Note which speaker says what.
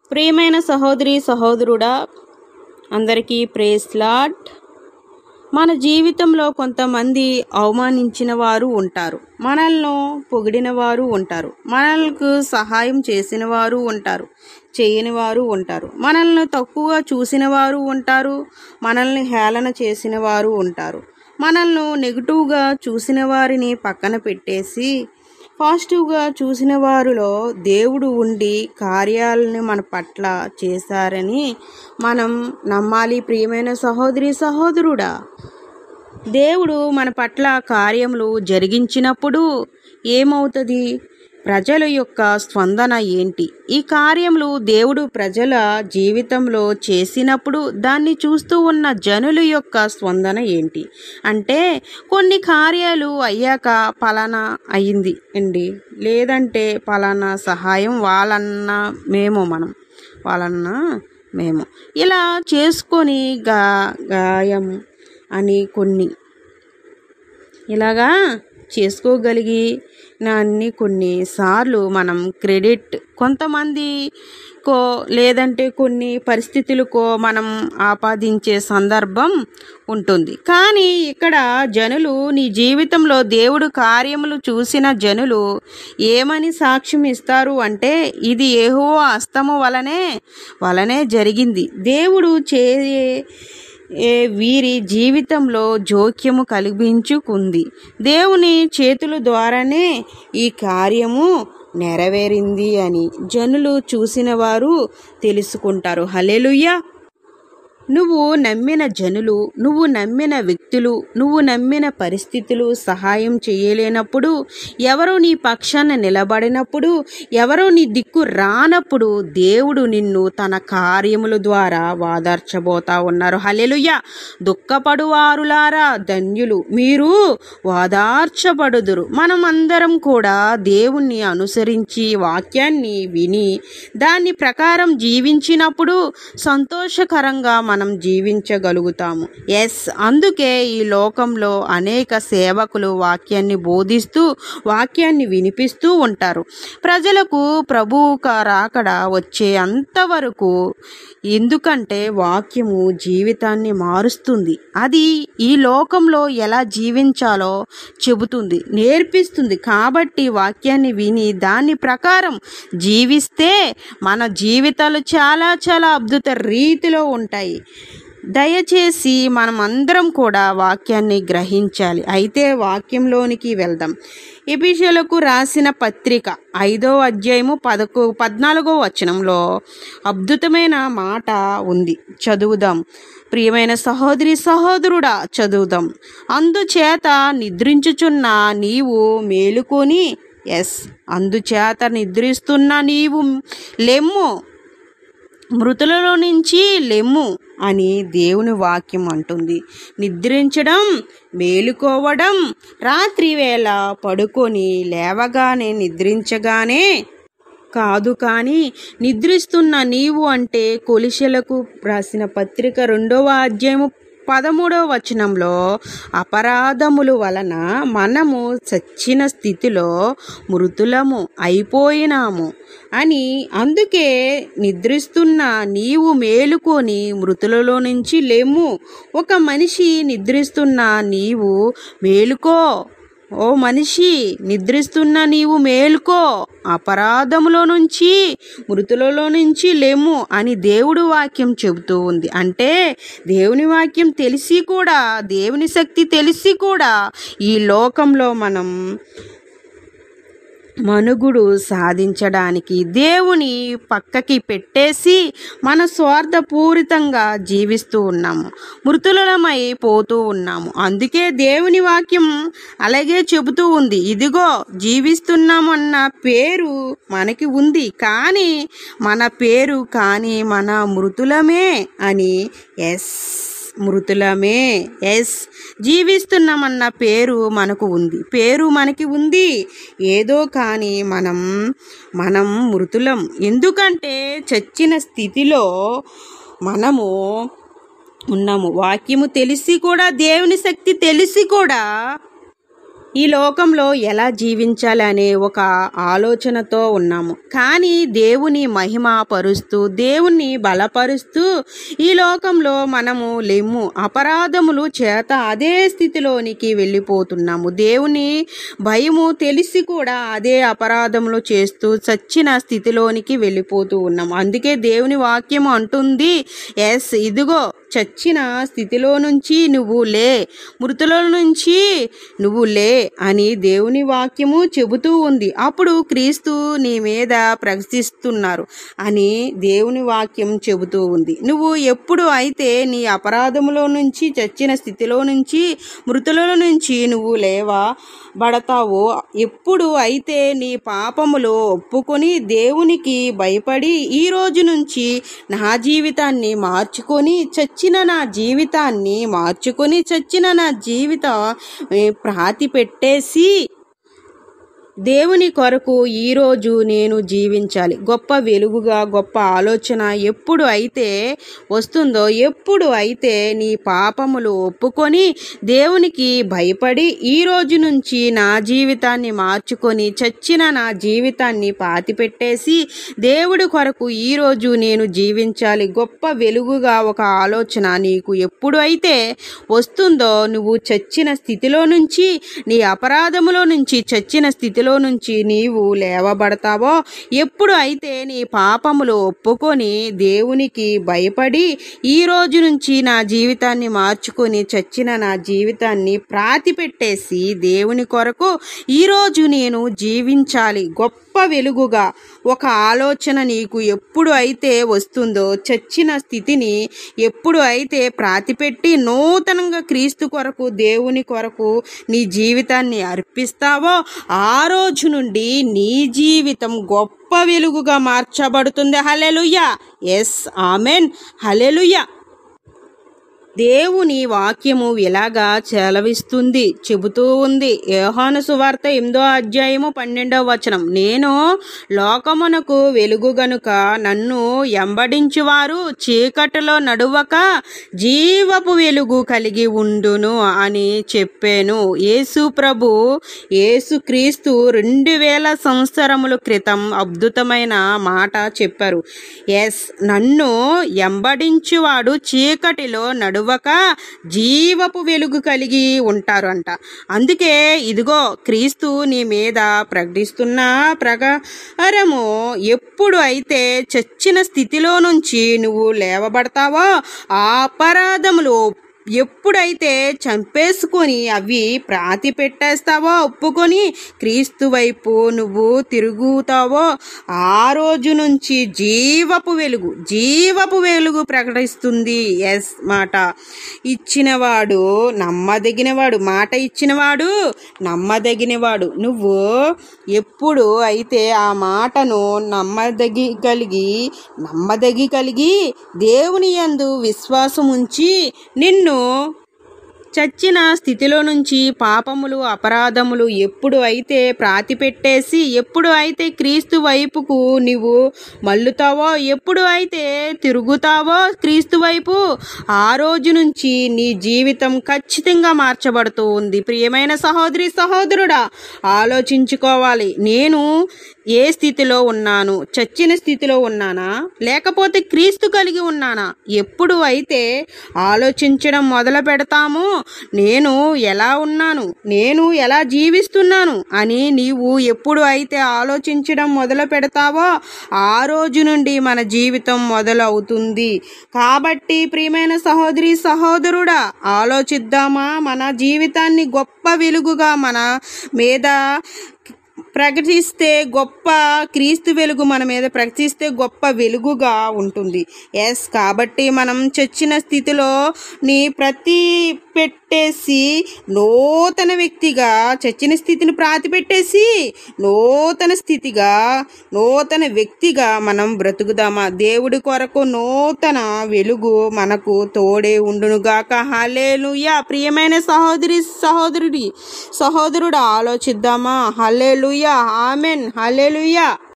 Speaker 1: ప్రియమైన సహోదరి సహోదరుడా, అందరికీ ప్రైజ్ లార్డ్. మన జీవితంలో కొంతమంది అవమానించిన వారు ఉంటారు, మనల్ని పొగిడిన వారు ఉంటారు, మనకు సహాయం చేసిన వారు ఉంటారు, చేయని వారు ఉంటారు, మనల్ని తక్కువగా చూసిన వారు ఉంటారు, మనల్ని హేళన చేసిన వారు ఉంటారు. మనల్ని నెగిటివ్గా చూసిన వారిని పక్కన పెట్టేసి పాజిటివ్గా చూసిన వారిలో దేవుడు ఉండి కార్యాలను మన పట్ల చేశారని మనం నమ్మాలి. ప్రియమైన సహోదరి సహోదరుడా, దేవుడు మన పట్ల కార్యములు జరిగించినప్పుడు ఏమవుతుంది? ప్రజల యొక్క స్పందన ఏంటి? ఈ కార్యములు దేవుడు ప్రజల జీవితంలో చేసినప్పుడు దాన్ని చూస్తూ ఉన్న జనుల యొక్క స్పందన ఏంటి అంటే, కొన్ని కార్యాలు అయ్యాక పలానా అయింది అండి, లేదంటే పలానా సహాయం వాళ్ళన్నా మేము ఇలా చేసుకొని గాయం అని కొన్ని ఇలాగా చేసుకోగలిగి అన్ని కొన్నిసార్లు మనం క్రెడిట్ కొంతమందికో లేదంటే కొన్ని పరిస్థితులకో మనం ఆపాదించే సందర్భం ఉంటుంది. కానీ ఇక్కడ జనులు, నీ జీవితంలో దేవుడు కార్యములు చూసిన జనులు ఏమని సాక్ష్యం ఇస్తారు అంటే, ఇది యెహోవా హస్తము వలనే జరిగింది. దేవుడు వీరి జీవితంలో జోక్యము కలిగించుకుంది. దేవుని చేతుల ద్వారానే ఈ కార్యము నెరవేరింది అని జనులు చూసిన వారు తెలుసుకుంటారు. హల్లెలూయా. నువ్వు నమ్మిన జనులు, నువ్వు నమ్మిన వ్యక్తులు, నువ్వు నమ్మిన పరిస్థితులు సహాయం చేయలేనప్పుడు, ఎవరో నీ పక్షాన నిలబడినప్పుడు, ఎవరో నీ దిక్కు రానప్పుడు దేవుడు నిన్ను తన కార్యముల ద్వారా వాదార్చబోతా ఉన్నారు. హల్లెలూయా. దుఃఖపడువారులారా ధన్యులు, మీరు వాదార్చబడుదురు. మనం అందరం కూడా దేవుణ్ణి అనుసరించి వాక్యాన్ని విని దాని ప్రకారం జీవించినప్పుడు సంతోషకరంగా మనం జీవించగలుగుతాము. అందుకే ఈ లోకంలో అనేక సేవకులు వాక్యాన్ని బోధిస్తూ వాక్యాన్ని వినిపిస్తూ ఉంటారు. ప్రజలకు ప్రభువు రాకడ వచ్చే అంతవరకు. ఎందుకంటే వాక్యము జీవితాన్ని మారుస్తుంది. అది ఈ లోకంలో ఎలా జీవించాలో చెబుతుంది, నేర్పిస్తుంది. కాబట్టి వాక్యాన్ని విని దాని ప్రకారం జీవిస్తే మన జీవితాలు చాలా చాలా అద్భుత రీతిలో ఉంటాయి. దయచేసి మనం అందరం కూడా వాక్యాన్ని గ్రహించాలి. అయితే వాక్యంలోనికి వెళ్దాం. ఎఫెసీయులకు రాసిన పత్రిక 5వ అధ్యాయము 14వ వచనంలో అద్భుతమైన మాట ఉంది. చదువుదాం. ప్రియమైన సహోదరి సహోదరుడా, చదువుదాం. అందుచేత నిద్రించుచున్న నీవు మేలుకొని, అందుచేత నిద్రిస్తున్న నీవు లెమ్ము, మృతులలో నుంచి లెమ్ము అని దేవుని వాక్యం అంటుంది. నిద్రించడం, మేలుకోవడం, రాత్రి వేళ పడుకొని లేవగానే నిద్రించగానే కాదు. కానీ నిద్రిస్తున్న నీవు అంటే కొలస్సీయులకు రాసిన పత్రిక 2వ అధ్యాయము 13వ వచనంలో, అపరాధముల వలన మనము చచ్చిన స్థితిలో మృతులము అయిపోయినాము అని. అందుకే నిద్రిస్తున్న నీవు మేలుకొని మృతులలో నుంచి లేము. ఒక మనిషి నిద్రిస్తున్న నీవు మేలుకో, ఓ మనిషి నిద్రిస్తున్న నీవు మేలుకో, అపరాధములో నుంచి మృతులలో నుంచి లేము అని దేవుడు వాక్యం చెబుతూ ఉంది. అంటే దేవుని వాక్యం తెలిసి కూడా, దేవుని శక్తి తెలిసి కూడా ఈ లోకంలో మనం మనుగుడు సాధించడానికి దేవుని పక్కకి పెట్టేసి మన స్వార్థపూరితంగా జీవిస్తూ ఉన్నాము, మృతులమై పోతూ ఉన్నాము. అందుకే దేవుని వాక్యం అలాగే చెబుతూ ఉంది. ఇదిగో జీవిస్తున్నామన్న పేరు మనకి ఉంది, కానీ మన పేరు మన మృతులమే అని. మృతులమే. జీవిస్తున్నామన్న పేరు మనకి ఉంది. ఏదో కానీ మనం మృతులం. ఎందుకంటే చచ్చిన స్థితిలో మనము ఉన్నాము. వాక్యము తెలిసి కూడా, దేవుని శక్తి తెలిసి కూడా ఈ లోకంలో ఎలా జీవించాలి అనే ఒక ఆలోచనతో ఉన్నాము. కానీ దేవుని మహిమ పరుస్తూ, దేవుణ్ణి బలపరుస్తూ ఈ లోకంలో మనము లేము. అపరాధములు చేత అదే స్థితిలోనికి వెళ్ళిపోతున్నాము. దేవుని భయము తెలిసి కూడా అదే అపరాధములు చేస్తూ చచ్చిన స్థితిలోనికి వెళ్ళిపోతూ ఉన్నాము. అందుకే దేవుని వాక్యం అంటుంది, ఇదిగో చచ్చిన స్థితిలో నుంచి నువ్వు లే, మృతుల నుంచి నువ్వు లే అని దేవుని వాక్యము చెబుతూ ఉంది. అప్పుడు క్రీస్తు నీ మీద ప్రకటిస్తున్నారు అని దేవుని వాక్యం చెబుతూ ఉంది. నువ్వు ఎప్పుడు అయితే నీ అపరాధములో నుంచి, చచ్చిన స్థితిలో నుంచి, మృతుల నుంచి నువ్వు లేవబడతావో, ఎప్పుడు అయితే నీ పాపములు ఒప్పుకొని దేవునికి భయపడి ఈ రోజు నుంచి నా జీవితాన్ని మార్చుకొని, చచ్చిన నా జీవితాన్ని మార్చుకొని, చచ్చిన నా జీవిత ప్రాతి పెట్టేసి దేవుని కొరకు ఈరోజు నేను జీవించాలి. గొప్ప వెలుగుగా, గొప్ప ఆలోచన ఎప్పుడు అయితే వస్తుందో, ఎప్పుడు అయితే నీ పాపములు ఒప్పుకొని దేవునికి భయపడి ఈ రోజు నుంచి నా జీవితాన్ని మార్చుకొని చచ్చిన నా జీవితాన్ని పాతిపెట్టేసి దేవుడి కొరకు ఈరోజు నేను జీవించాలి. గొప్ప వెలుగుగా ఒక ఆలోచన నీకు ఎప్పుడు అయితే వస్తుందో, నువ్వు చచ్చిన స్థితిలో నుంచి, నీ అపరాధములో నుంచి, చచ్చిన స్థితిలో నుంచి నీవు లేవబడతావో, ఎప్పుడు అయితే నీ పాపములు ఒప్పుకొని దేవునికి భయపడి ఈ రోజు నుంచి నా జీవితాన్ని మార్చుకొని చచ్చిన నా జీవితాన్ని ప్రాతిపెట్టేసి దేవుని కొరకు ఈరోజు నేను జీవించాలి. గొప్ప వెలుగుగా ఒక ఆలోచన నీకు ఎప్పుడు అయితే వస్తుందో, చచ్చిన స్థితిని ఎప్పుడు అయితే ప్రాతిపెట్టి నూతనంగా క్రీస్తు కొరకు, దేవుని కొరకు నీ జీవితాన్ని అర్పిస్తావో, ఆ రోజు నుండి నీ జీవితం గొప్ప వెలుగుగా మార్చబడుతుంది. హల్లెలూయా. ఆమెన్. హల్లెలూయా. దేవుని వాక్యము ఇలాగా చెలవిస్తుంది, చెబుతూ ఉంది. యోహాను సువార్త 8వ అధ్యాయము 12వ వచనం, నేను లోకమునకు వెలుగు గనుక నన్ను ఎంబడించువారు చీకటిలో నడువక జీవపు వెలుగు కలిగి ఉండును అని చెప్పాను. యేసు ప్రభు, యేసు క్రీస్తు 2000 సంవత్సరముల క్రితం అద్భుతమైన మాట చెప్పారు. నన్ను ఎంబడించువాడు చీకటిలో నడువ జీవపు వెలుగు కలిగి ఉంటారు అంట. అందుకే ఇదిగో క్రీస్తు నీ మీద ప్రకటిస్తున్న ప్రకారము ఎప్పుడు అయితే చచ్చిన స్థితిలో నుంచి నువ్వు లేవబడతావో, ఆ అపరాధములు ఎప్పుడైతే చంపేసుకొని అవి ప్రాతి పెట్టేస్తావో, ఒప్పుకొని క్రీస్తు వైపు నువ్వు తిరుగుతావో, ఆ రోజు నుంచి జీవపు వెలుగు ప్రకటిస్తుంది. మాట ఇచ్చినవాడు నమ్మదగినవాడు, మాట ఇచ్చినవాడు నమ్మదగినవాడు. నువ్వు ఎప్పుడు అయితే ఆ మాటను నమ్మదగి కలిగి దేవుని యందు విశ్వాసం ఉంచి నిన్ను చచ్చిన స్థితిలో నుంచి, పాపములు, అపరాధములు ఎప్పుడు అయితే ప్రాతిపెట్టేసి, ఎప్పుడు అయితే క్రీస్తు వైపుకు నీవు మల్లుతావో, ఎప్పుడు అయితే తిరుగుతావో క్రీస్తు వైపు, ఆ రోజు నుంచి నీ జీవితం ఖచ్చితంగా మార్చబడుతూ ఉంది. ప్రియమైన సహోదరి, సహోదరుడా, ఆలోచించుకోవాలి. నేను ఏ స్థితిలో ఉన్నాను? చచ్చిన స్థితిలో ఉన్నానా, లేకపోతే క్రీస్తు కలిగి ఉన్నానా? ఎప్పుడు అయితే ఆలోచించడం మొదలు పెడతామో, నేను ఎలా ఉన్నాను, నేను ఎలా జీవిస్తున్నాను అని నీవు ఎప్పుడు అయితే ఆలోచించడం మొదలు పెడతావో, ఆ రోజు నుండి మన జీవితం మొదలవుతుంది. కాబట్టి ప్రియమైన సహోదరి, సహోదరుడా, ఆలోచిద్దామా? మన జీవితాన్ని గొప్ప వెలుగుగా మన మీద ప్రకటిస్తే, గొప్ప క్రీస్తు వెలుగు మన మీద ప్రకటిస్తే గొప్ప వెలుగుగా ఉంటుంది. కాబట్టి మనం చచ్చిన స్థితిలో పెట్టేసి నూతన వ్యక్తిగా, చచ్చిన స్థితిని ప్రాతిపెట్టేసి నూతన వ్యక్తిగా మనం బ్రతుకుదామా? దేవుడి కొరకు నూతన వెలుగు మనకు తోడే ఉండునుగాక. హల్లెలూయా. ప్రియమైన సహోదరుడా, ఆలోచిద్దామా? హల్లెలూయా. ఆమెన్. హల్లెలూయా.